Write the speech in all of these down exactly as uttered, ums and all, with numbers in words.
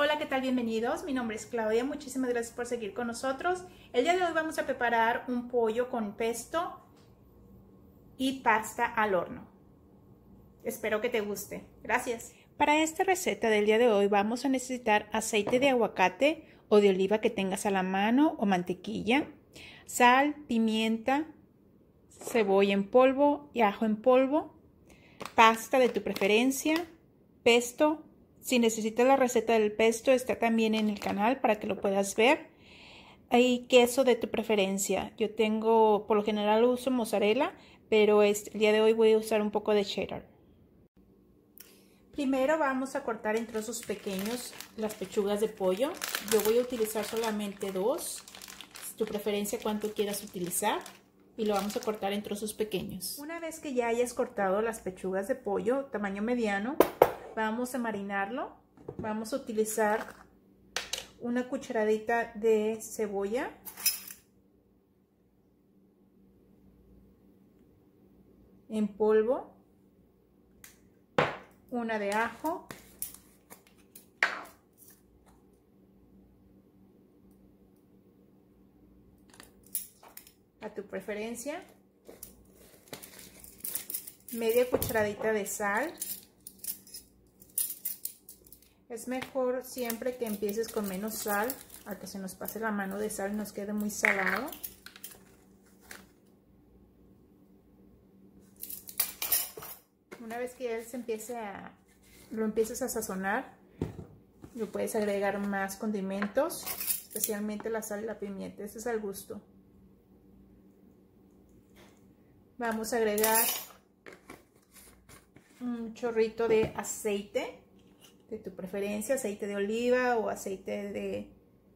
Hola, ¿qué tal? Bienvenidos. Mi nombre es Claudia. Muchísimas gracias por seguir con nosotros. El día de hoy vamos a preparar un pollo con pesto y pasta al horno. Espero que te guste. Gracias. Para esta receta del día de hoy vamos a necesitar aceite de aguacate o de oliva que tengas a la mano o mantequilla, sal, pimienta, cebolla en polvo y ajo en polvo, pasta de tu preferencia, pesto. Si necesitas la receta del pesto, está también en el canal para que lo puedas ver. Hay queso de tu preferencia. Yo tengo, por lo general uso mozzarella, pero este, el día de hoy voy a usar un poco de cheddar. Primero vamos a cortar en trozos pequeños las pechugas de pollo. Yo voy a utilizar solamente dos. Es tu preferencia cuánto quieras utilizar. Y lo vamos a cortar en trozos pequeños. Una vez que ya hayas cortado las pechugas de pollo, tamaño mediano, vamos a marinarlo. Vamos a utilizar una cucharadita de cebolla, en polvo, una de ajo, a tu preferencia, media cucharadita de sal. Es mejor siempre que empieces con menos sal, a que se nos pase la mano de sal y nos quede muy salado. Una vez que ya se empiece a, lo empieces a sazonar, lo puedes agregar más condimentos, especialmente la sal y la pimienta, eso es al gusto. Vamos a agregar un chorrito de aceite de tu preferencia, aceite de oliva o aceite de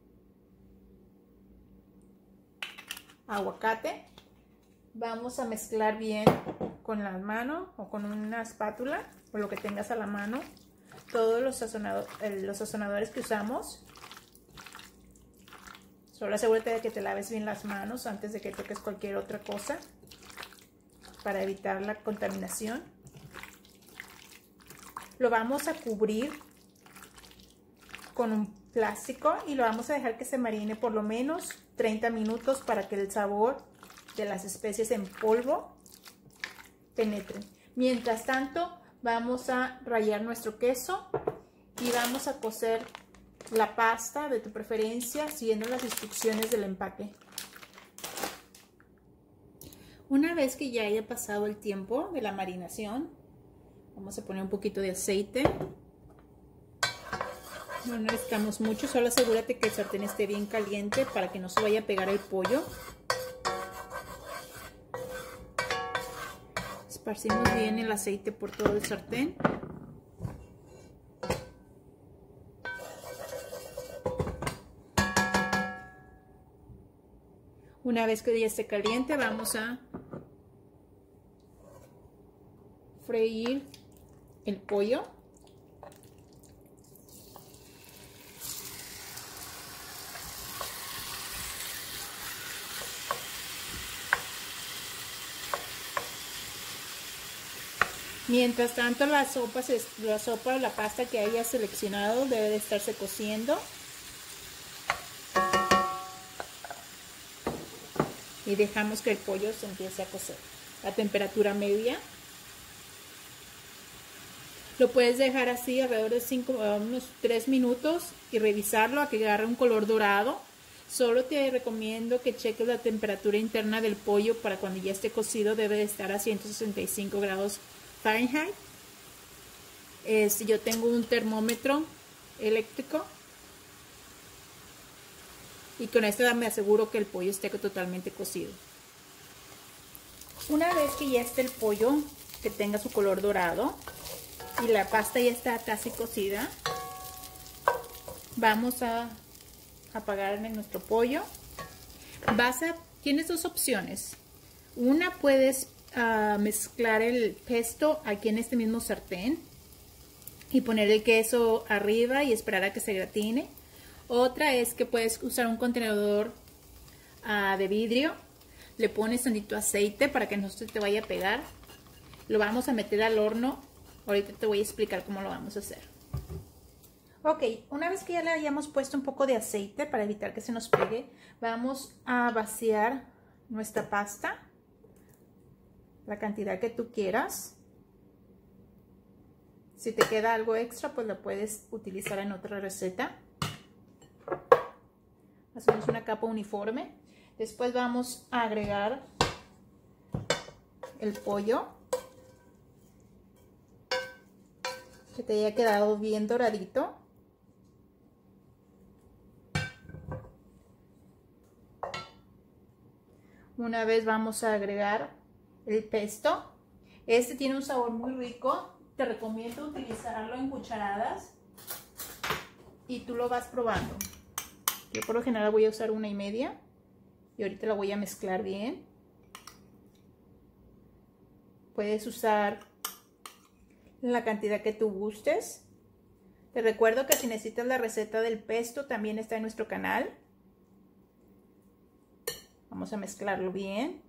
aguacate. Vamos a mezclar bien con la mano o con una espátula o lo que tengas a la mano todos los, sazonado, eh, los sazonadores que usamos. Solo asegúrate de que te laves bien las manos antes de que toques cualquier otra cosa para evitar la contaminación. Lo vamos a cubrir con un plástico y lo vamos a dejar que se marine por lo menos treinta minutos para que el sabor de las especies en polvo penetren. Mientras tanto, vamos a rallar nuestro queso y vamos a cocer la pasta de tu preferencia siguiendo las instrucciones del empaque. Una vez que ya haya pasado el tiempo de la marinación, vamos a poner un poquito de aceite. No necesitamos mucho, solo asegúrate que el sartén esté bien caliente para que no se vaya a pegar el pollo. Esparcimos bien el aceite por todo el sartén. Una vez que ya esté caliente, vamos a freír el pollo. Mientras tanto, la sopa, la sopa o la pasta que hayas seleccionado debe de estarse cociendo. Y dejamos que el pollo se empiece a cocer a temperatura media. Lo puedes dejar así alrededor de cinco, unos tres minutos y revisarlo a que agarre un color dorado. Solo te recomiendo que cheques la temperatura interna del pollo para cuando ya esté cocido. Debe de estar a ciento sesenta y cinco grados Fahrenheit. Este, yo tengo un termómetro eléctrico y con esto me aseguro que el pollo esté totalmente cocido. Una vez que ya esté el pollo, que tenga su color dorado y la pasta ya está casi cocida, vamos a apagar nuestro pollo. Vas a, tienes dos opciones. Una, puedes uh, mezclar el pesto aquí en este mismo sartén y poner el queso arriba y esperar a que se gratine. Otra es que puedes usar un contenedor uh, de vidrio, le pones tantito aceite para que no se te vaya a pegar, lo vamos a meter al horno. Ahorita te voy a explicar cómo lo vamos a hacer. Ok, una vez que ya le hayamos puesto un poco de aceite para evitar que se nos pegue, vamos a vaciar nuestra pasta, la cantidad que tú quieras. Si te queda algo extra, pues lo puedes utilizar en otra receta. Hacemos una capa uniforme. Después vamos a agregar el pollo, que te haya quedado bien doradito. Una vez vamos a agregar el pesto. Este tiene un sabor muy rico. Te recomiendo utilizarlo en cucharadas y tú lo vas probando. Yo por lo general voy a usar una y media y ahorita la voy a mezclar bien. Puedes usar la cantidad que tú gustes. Te recuerdo que si necesitas la receta del pesto también está en nuestro canal. Vamos a mezclarlo bien.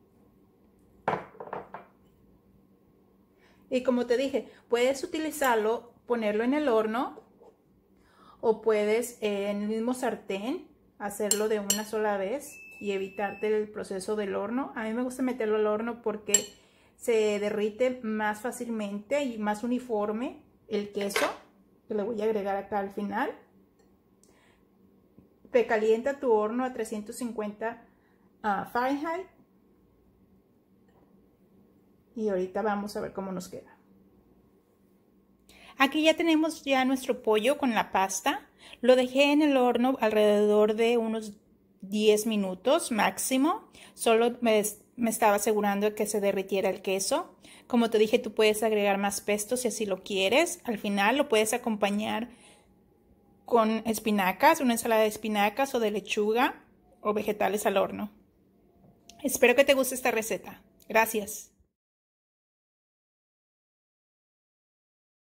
Y como te dije, puedes utilizarlo, ponerlo en el horno o puedes eh, en el mismo sartén hacerlo de una sola vez y evitarte el proceso del horno. A mí me gusta meterlo al horno porque se derrite más fácilmente y más uniforme el queso, que le voy a agregar acá al final. Precalienta tu horno a trescientos cincuenta uh, Fahrenheit. Y ahorita vamos a ver cómo nos queda. Aquí ya tenemos ya nuestro pollo con la pasta. Lo dejé en el horno alrededor de unos diez minutos máximo. Solo me, me estaba asegurando de que se derritiera el queso. Como te dije, tú puedes agregar más pesto si así lo quieres. Al final lo puedes acompañar con espinacas, una ensalada de espinacas o de lechuga o vegetales al horno. Espero que te guste esta receta. Gracias.